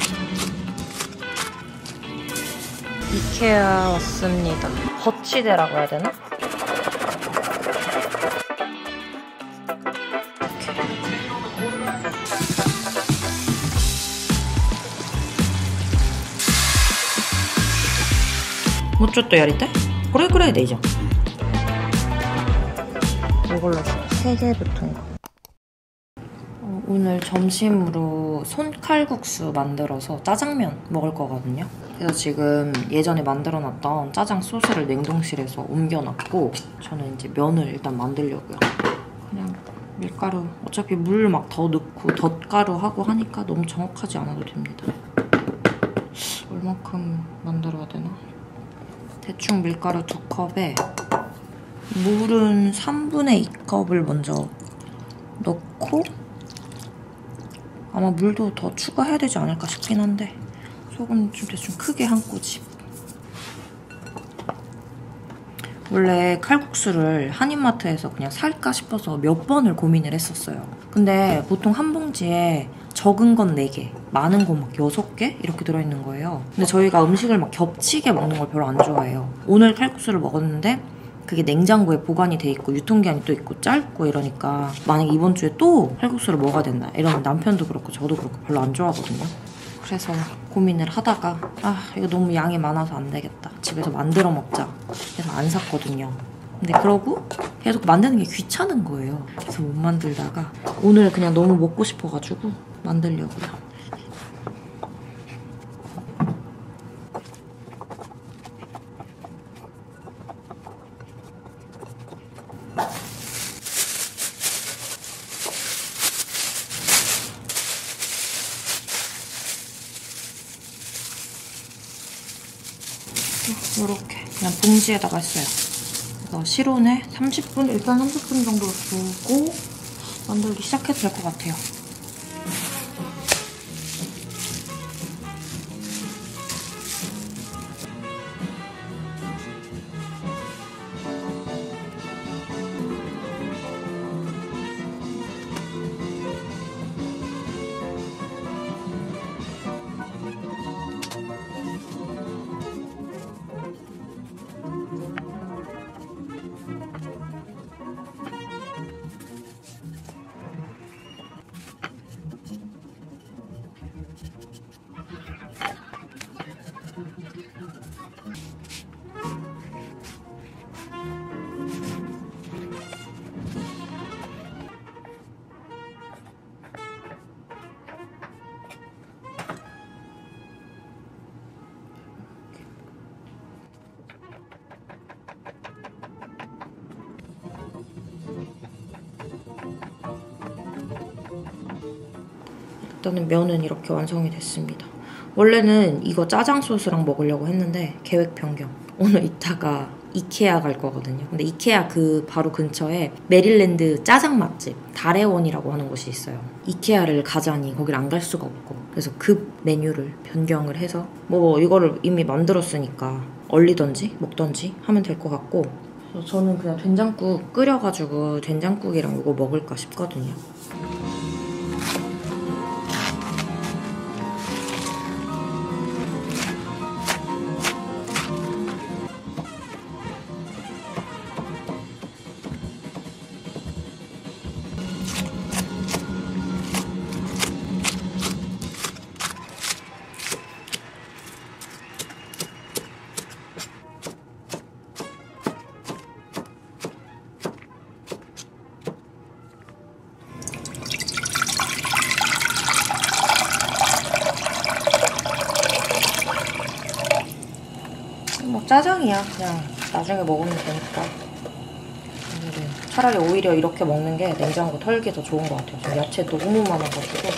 이케아 왔습니다. 거치대라고 해야 되나?もうちょっとやりたい? これくらいでいいじゃん. 이걸로 3개 붙은 거. 오늘 점심으로 손칼국수 만들어서 짜장면 먹을 거거든요. 그래서 지금 예전에 만들어놨던 짜장 소스를 냉동실에서 옮겨놨고 저는 이제 면을 일단 만들려고요. 그냥 밀가루, 어차피 물 막 더 넣고 덧가루 하고 하니까 너무 정확하지 않아도 됩니다. 얼만큼 만들어야 되나? 대충 밀가루 2컵에 물은 3분의 2컵을 먼저 넣고 아마 물도 더 추가해야 되지 않을까 싶긴 한데 소금 좀 대충 크게 한 꼬집. 원래 칼국수를 한인마트에서 그냥 살까 싶어서 몇 번을 고민을 했었어요. 근데 보통 한 봉지에 적은 건 4개, 많은 건 막 6개 이렇게 들어있는 거예요. 근데 저희가 음식을 막 겹치게 먹는 걸 별로 안 좋아해요. 오늘 칼국수를 먹었는데 그게 냉장고에 보관이 돼 있고 유통기한이 또 있고 짧고 이러니까 만약에 이번 주에 또 칼국수를 먹어야 된다 이러면 남편도 그렇고 저도 그렇고 별로 안 좋아하거든요. 그래서 고민을 하다가 이거 너무 양이 많아서 안 되겠다. 집에서 만들어 먹자 해서 안 샀거든요. 근데 그러고 계속 만드는 게 귀찮은 거예요. 그래서 못 만들다가 오늘 그냥 너무 먹고 싶어가지고 만들려고요. 이렇게 그냥 봉지에다가 했어요. 그래서 실온에 30분, 일단 30분 정도 두고 만들기 시작해도 될 것 같아요. 일단은 면은 이렇게 완성이 됐습니다. 원래는 이거 짜장 소스랑 먹으려고 했는데 계획 변경. 오늘 이따가 이케아 갈 거거든요. 근데 이케아 그 바로 근처에 메릴랜드 짜장 맛집 다레원이라고 하는 곳이 있어요. 이케아를 가자니 거길 안 갈 수가 없고 그래서 급 메뉴를 변경을 해서 뭐 이거를 이미 만들었으니까 얼리던지 먹던지 하면 될 것 같고 그래서 저는 그냥 된장국 끓여가지고 된장국이랑 이거 먹을까 싶거든요. 뭐 짜장이야. 그냥 나중에 먹으면 되니까. 오늘은 차라리 오히려 이렇게 먹는 게 냉장고 털기 더 좋은 것 같아요. 지금 야채 너무 많아가지고.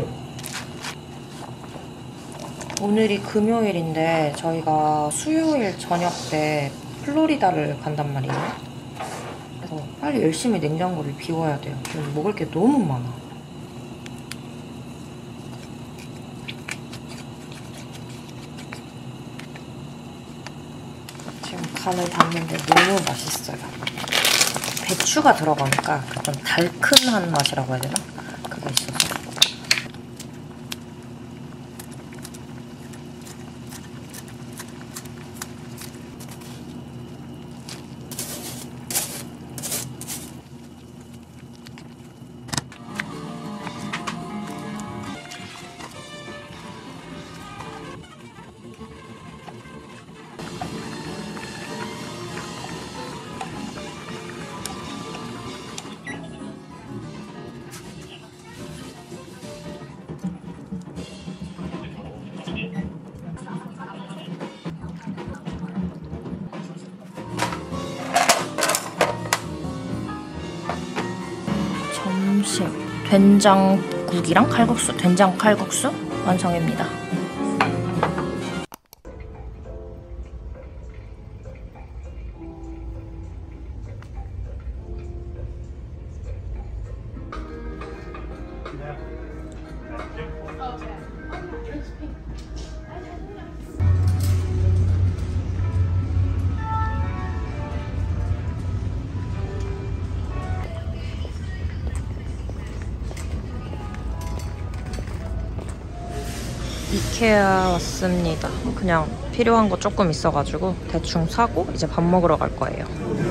오늘이 금요일인데 저희가 수요일 저녁 때 플로리다를 간단 말이에요. 그래서 빨리 열심히 냉장고를 비워야 돼요. 지금 먹을 게 너무 많아. 간을 닿는데 너무 맛있어요. 배추가 들어가니까 좀 달큰한 맛이라고 해야 되나? 그게 있어서. 된장국이랑 칼국수, 된장 칼국수 완성입니다. 이케아 왔습니다. 그냥 필요한 거 조금 있어가지고 대충 사고 이제 밥 먹으러 갈 거예요.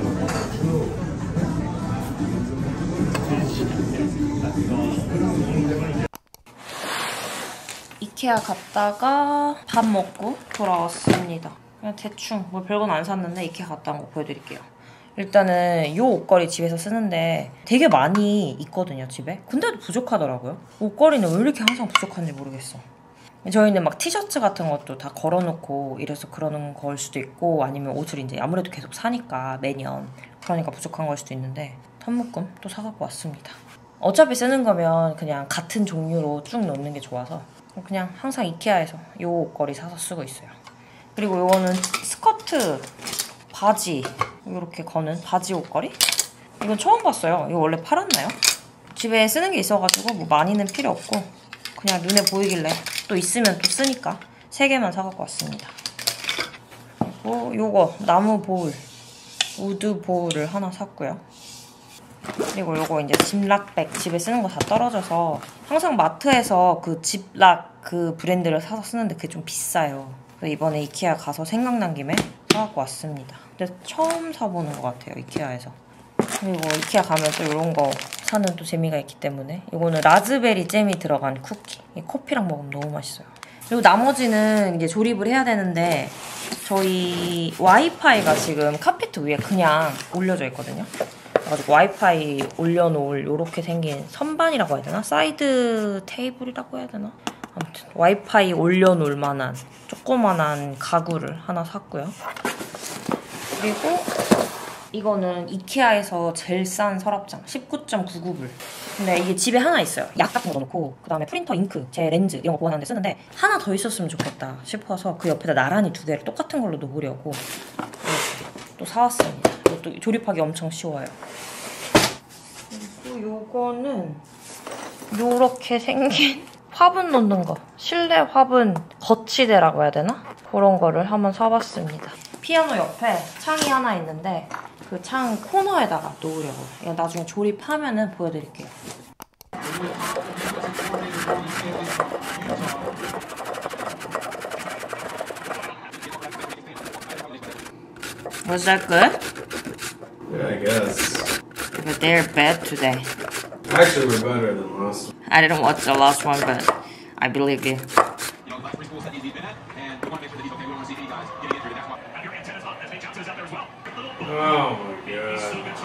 이케아 갔다가 밥 먹고 돌아왔습니다. 그냥 대충 뭐 별건 안 샀는데 이케아 갔다 온 거 보여드릴게요. 일단은 이 옷걸이 집에서 쓰는데 되게 많이 있거든요, 집에. 근데도 부족하더라고요. 옷걸이는 왜 이렇게 항상 부족한지 모르겠어. 저희는 막 티셔츠 같은 것도 다 걸어놓고 이래서 그러는 걸 수도 있고, 아니면 옷을 이제 아무래도 계속 사니까 매년 그러니까 부족한 걸 수도 있는데, 텀묶음 또 사갖고 왔습니다. 어차피 쓰는 거면 그냥 같은 종류로 쭉 놓는 게 좋아서 그냥 항상 이케아에서 이 옷걸이 사서 쓰고 있어요. 그리고 이거는 스커트, 바지 이렇게 거는 바지 옷걸이? 이건 처음 봤어요. 이거 원래 팔았나요? 집에 쓰는 게 있어가지고 뭐 많이는 필요 없고 그냥 눈에 보이길래 또 있으면 또 쓰니까 3개만 사갖고 왔습니다. 그리고 요거 나무 보울, 우드 보울을 하나 샀고요. 그리고 요거 이제 집락백, 집에 쓰는 거 다 떨어져서 항상 마트에서 그 집락 그 브랜드를 사서 쓰는데 그게 좀 비싸요. 그래서 이번에 이케아 가서 생각난 김에 사갖고 왔습니다. 근데 처음 사보는 것 같아요, 이케아에서. 그리고 이케아 가면 또 이런 거 사는 또 재미가 있기 때문에, 이거는 라즈베리 잼이 들어간 쿠키. 커피랑 먹으면 너무 맛있어요. 그리고 나머지는 이제 조립을 해야 되는데, 저희 와이파이가 지금 카페트 위에 그냥 올려져 있거든요. 그래가지고 와이파이 올려놓을 요렇게 생긴 선반이라고 해야 되나? 사이드 테이블이라고 해야 되나? 아무튼 와이파이 올려놓을 만한 조그만한 가구를 하나 샀고요. 그리고 이거는 이케아에서 제일 싼 서랍장 19.99불. 근데 이게 집에 하나 있어요. 약 같은 거 넣어놓고, 그 다음에 프린터, 잉크, 제 렌즈 이런 거 보관하는데 쓰는데 하나 더 있었으면 좋겠다 싶어서 그 옆에다 나란히 2개를 똑같은 걸로 놓으려고 이렇게 또 사왔습니다. 이것도 조립하기 엄청 쉬워요. 그리고 요거는 요렇게 생긴 화분 놓는 거, 실내 화분 거치대라고 해야 되나? 그런 거를 한번 사봤습니다. 피아노 옆에 창이 하나 있는데 그 창 코너에다가 놓으려고. 이거 나중에 조립하면은 보여드릴게요. Was that good? Yeah, I guess. But they're bad today. Actually, we're better than last. I didn't watch the last one, but I believe you. Oh my god.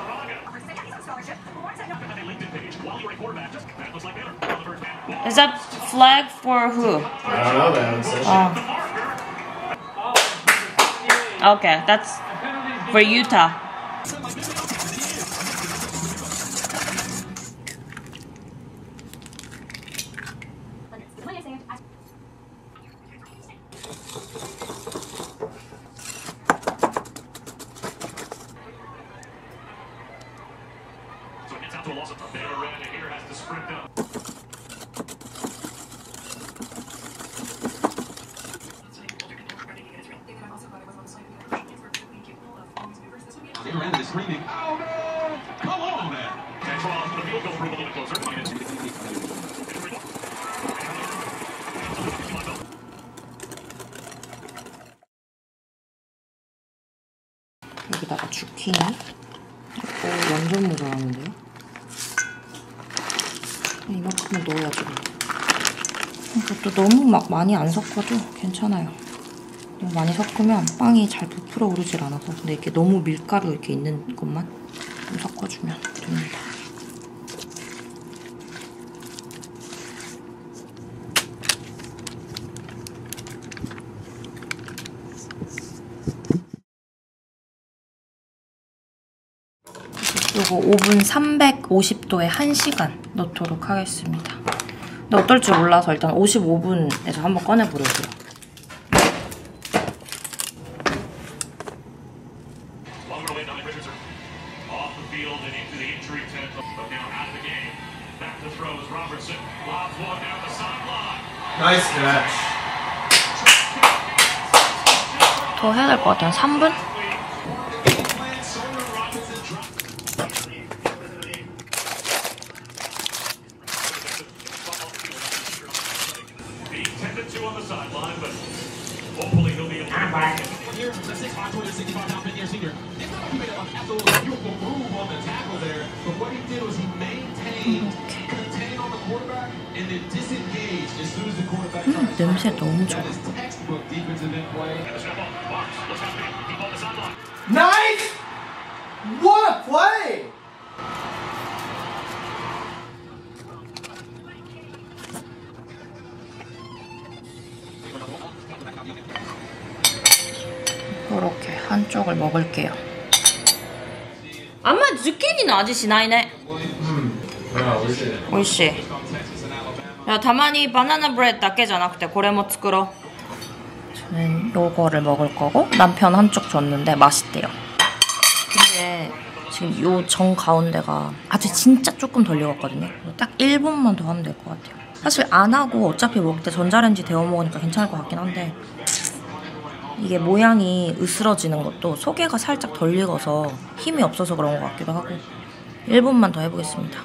Is that flag for who? I don't know, they haven't said shit. Okay, that's for Utah. Screaming, oh no! Come on, man! The field goal rule a little closer. 여기다가 주키니. 완전 모자라는데요? 이만큼은 넣어야지. 이것도 너무 막 많이 안 섞어도 괜찮아요. 너무 많이 섞으면 빵이 잘 부풀어 오르질 않아서. 근데 이렇게 너무 밀가루 이렇게 있는 것만 좀 섞어주면 됩니다. 그리고 오븐 350도에 1시간 넣도록 하겠습니다. 근데 어떨 줄 몰라서 일단 55분에서 한번 꺼내보려고요. Nice catch. 더 해야 될 것 같아요. 3분? 냄새 너무 좋아. Nice! What a play! 이렇게 한쪽을 먹을게요. 아마 zucchini는味しないね. Yeah, we should. 美味しい. 야, たまに 바나나 브레드 だけじゃなくて これも作ろう. 저는 요거를 먹을 거고 남편 한쪽 줬는데 맛있대요. 근데 지금 요 정 가운데가 아주 진짜 조금 덜 익었거든요. 딱 1분만 더 하면 될 것 같아요. 사실 안 하고 어차피 먹을 때 전자레인지 데워 먹으니까 괜찮을 것 같긴 한데 이게 모양이 으스러지는 것도 소개가 살짝 덜 익어서 힘이 없어서 그런 것 같기도 하고 1분만 더 해보겠습니다.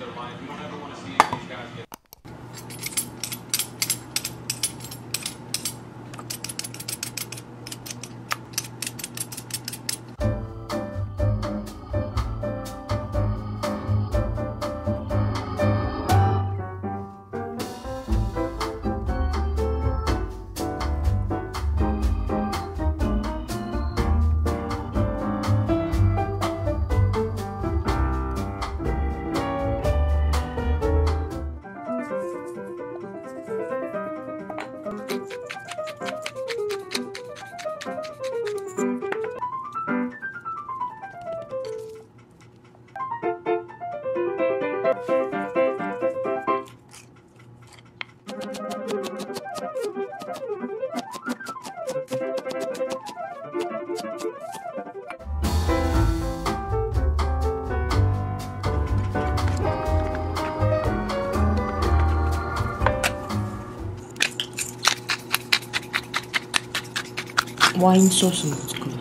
와인 소스 먹을게요.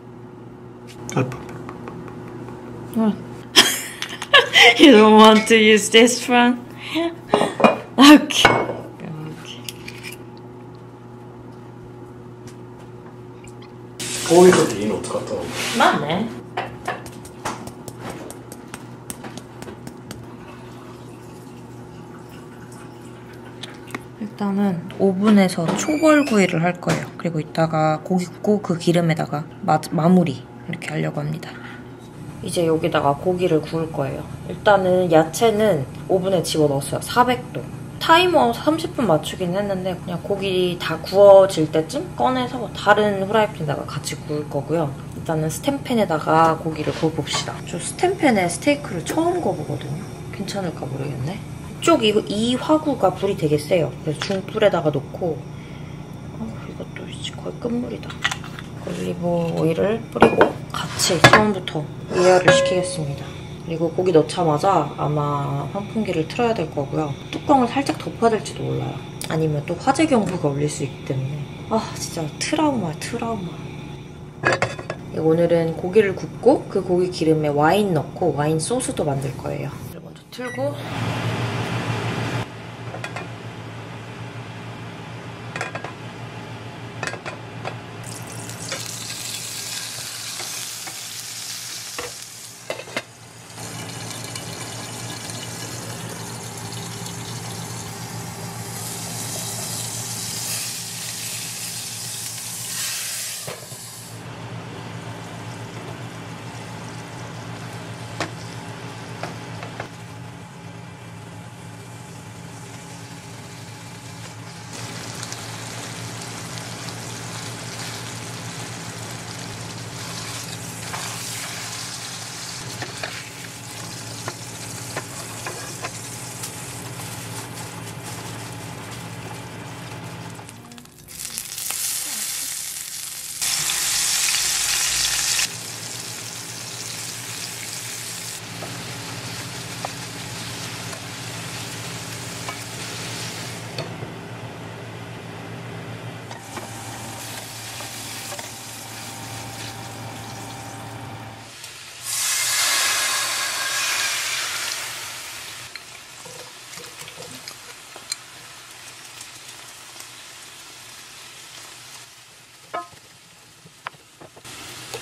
You don't want to use this one? Okay. こういう時いいの使ったの? 맞네. 일단은 오븐에서 초벌구이를 할 거예요. 그리고 이따가 고기 굽고 그 기름에다가 마무리 이렇게 하려고 합니다. 이제 여기다가 고기를 구울 거예요. 일단은 야채는 오븐에 집어넣었어요. 400도. 타이머 30분 맞추긴 했는데 그냥 고기 다 구워질 때쯤 꺼내서 다른 후라이팬에다가 같이 구울 거고요. 일단은 스텐팬에다가 고기를 구워봅시다. 저 스텐팬에 스테이크를 처음 구워보거든요. 괜찮을까 모르겠네. 이 화구가 불이 되게 세요. 그래서 중불에다가 놓고 이것도 이제 거의 끝물이다. 올리브 오일을 뿌리고 같이 처음부터 예열을 시키겠습니다. 그리고 고기 넣자마자 아마 환풍기를 틀어야 될 거고요. 뚜껑을 살짝 덮어야 될지도 몰라요. 아니면 또 화재 경보가 울릴 수 있기 때문에 진짜 트라우마야 트라우마. 오늘은 고기를 굽고 그 고기 기름에 와인 넣고 와인 소스도 만들 거예요. 먼저 틀고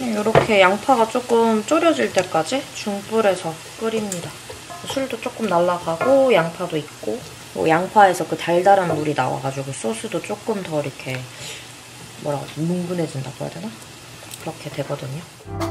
이렇게 양파가 조금 졸여질 때까지 중불에서 끓입니다. 술도 조금 날아가고 양파도 있고 양파에서 그 달달한 물이 나와가지고 소스도 조금 더 이렇게 뭐라고 하지? 뭉근해진다고 해야 되나? 그렇게 되거든요.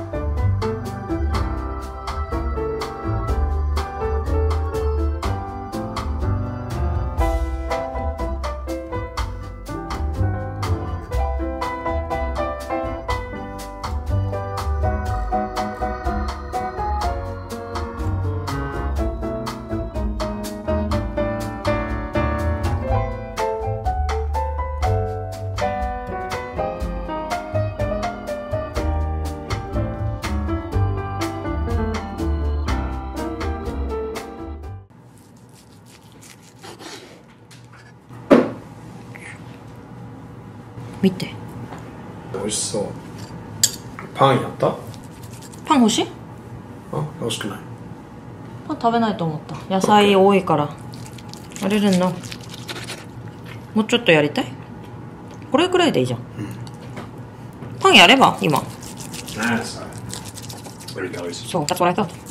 밑에 美味しそう。パンやった？ パン欲しい？ あ、欲しくない。 パン食べないと思った。野菜多いからあれるの。もうちょっとやりたい？これくらいでいいじゃん。パンやれば今。 Nah, it's alright. There it goes. So that's what I thought.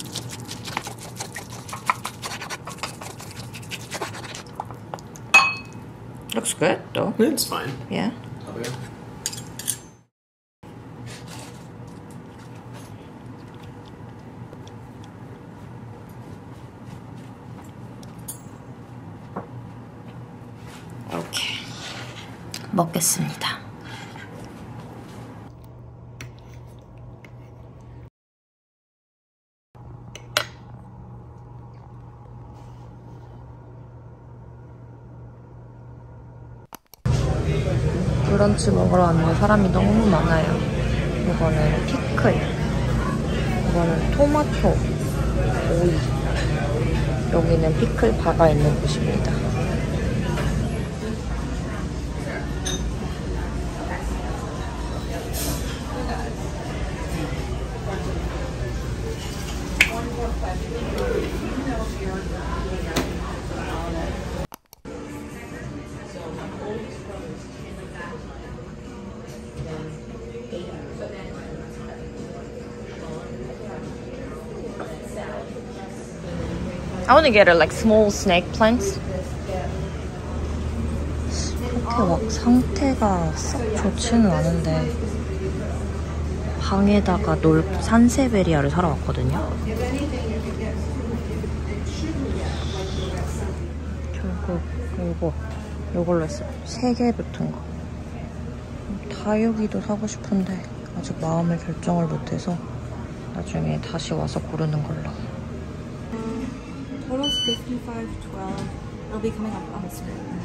Looks good though. It's fine. Yeah. 오케이. 먹겠습니다. 브런치 먹으러 왔는데 사람이 너무 많아요. 이거는 피클, 이거는 토마토, 오이, 여기는 피클 바가 있는 곳입니다. I want to get like small snake plants. 그렇게 막 상태가 썩 좋지는 않은데 방에다가 놀 산세베리아를 사러 왔거든요. 결국 이걸로 했어요. 3개 붙은 거. 다육이도 사고 싶은데 아직 마음을 결정을 못해서 나중에 다시 와서 고르는 걸로. Total's 55.12. It'll be coming up on the screen.